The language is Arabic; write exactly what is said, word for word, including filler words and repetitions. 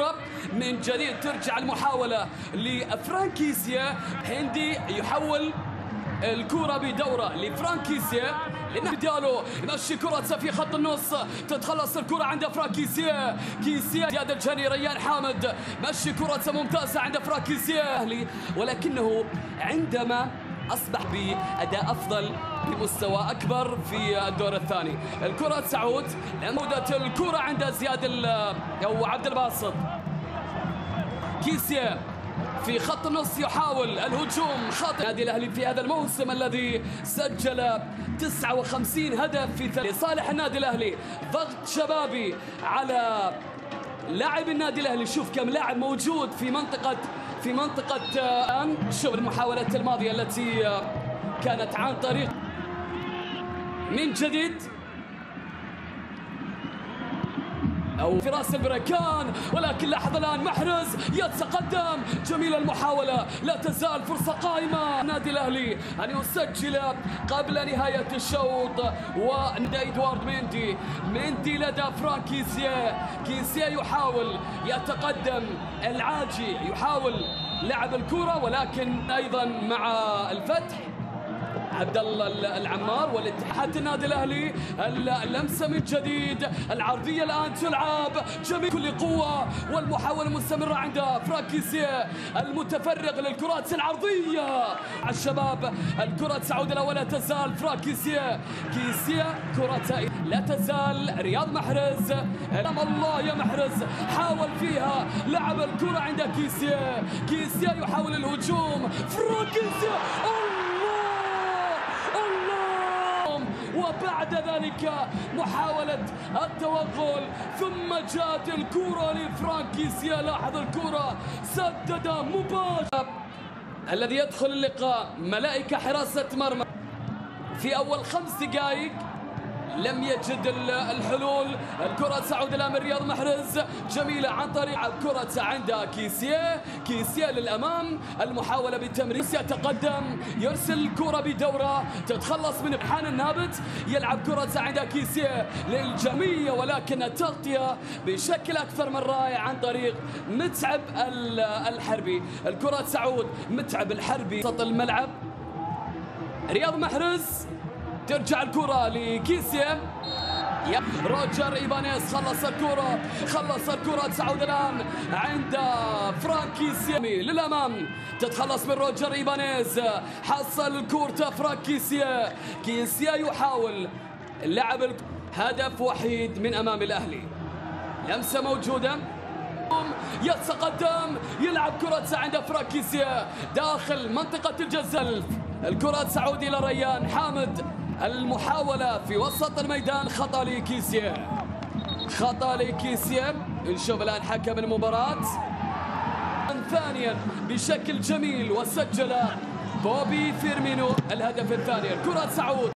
الكرة من جديد. ترجع المحاولة لفرانكيسيا. هندي يحول الكرة بدورة لفرانكيسيا بدالو يمشي كرة في خط النص. تتخلص الكرة عند فرانكيسيا. كيسيا زياد الجاني ريان حامد مشي كرة ممتازة عند فرانكيسيا أهلي، ولكنه عندما أصبح بأداء أفضل بمستوى أكبر في الدور الثاني. الكرة تعود لمودة الكرة عند زياد أو عبد الباسط. كيسيا في خط النص يحاول الهجوم. خاطئ النادي الأهلي في هذا الموسم الذي سجل تسعة وخمسين هدف في لصالح النادي الأهلي. ضغط شبابي على لاعب النادي الأهلي. شوف كم لاعب موجود في منطقة في منطقة الآن. شوف المحاولات الماضية التي كانت عن طريق من جديد أو فراس البركان، ولكن لحظة الآن محرز يتقدم. جميلة المحاولة، لا تزال فرصة قائمة النادي الأهلي أن يسجل قبل نهاية الشوط. وندى إدوارد ميندي ميندي لدى فرانكيسيا. كيسيا يحاول يتقدم. العاجي يحاول لعب الكرة، ولكن أيضا مع الفتح عبد الله العمار والاتحاد النادي الاهلي. اللمسه من جديد، العرضيه الان تلعب جميل كل قوه، والمحاوله مستمره عند فرانكيسيا المتفرغ للكرات العرضيه. الشباب الكره تعود له ولا تزال فرانكيسيا. كيسيا كره لا تزال رياض محرز. امام الله يا محرز، حاول فيها لعب الكره عند كيسيا. كيسيا يحاول الهجوم. فرانكيسيا وبعد ذلك محاولة التوغل، ثم جاءت الكرة لفرانكيسيا. لاحظ الكرة سدد مباشرة. الذي يدخل اللقاء ملائكة حراسة مرمى في أول خمس دقائق لم يجد الحلول. الكرة تعود إلى من رياض محرز. جميلة عن طريق الكرة عند كيسيا. كيسيا للأمام. المحاولة بالتمرير. يتقدم يرسل الكرة بدورة. تتخلص من بحان النابت. يلعب كرة عند كيسيا للجميع، ولكن التغطية بشكل أكثر من رائع عن طريق متعب الحربي. الكرة تعود متعب الحربي وسط الملعب. رياض محرز. ترجع الكرة لكيسيا. روجر إيبانيز خلص الكرة خلص الكرة تعود الآن عند فرانكيسيا للأمام. تتخلص من روجر إيبانيز. حصل الكرة فرانكيسيا. كيسيا يحاول اللعب. هدف وحيد من أمام الأهلي. لمسة موجودة. يتقدم يلعب كرة عند فرانكيسيا داخل منطقة الجزاء. الكرة تعود إلى ريان حامد. المحاولة في وسط الميدان. خطأ لكيسيا. خطأ لكيسيا. نشوف الآن حكم المباراة ثانيا بشكل جميل، وسجل بوبي فيرمينو الهدف الثاني. الكرة تعود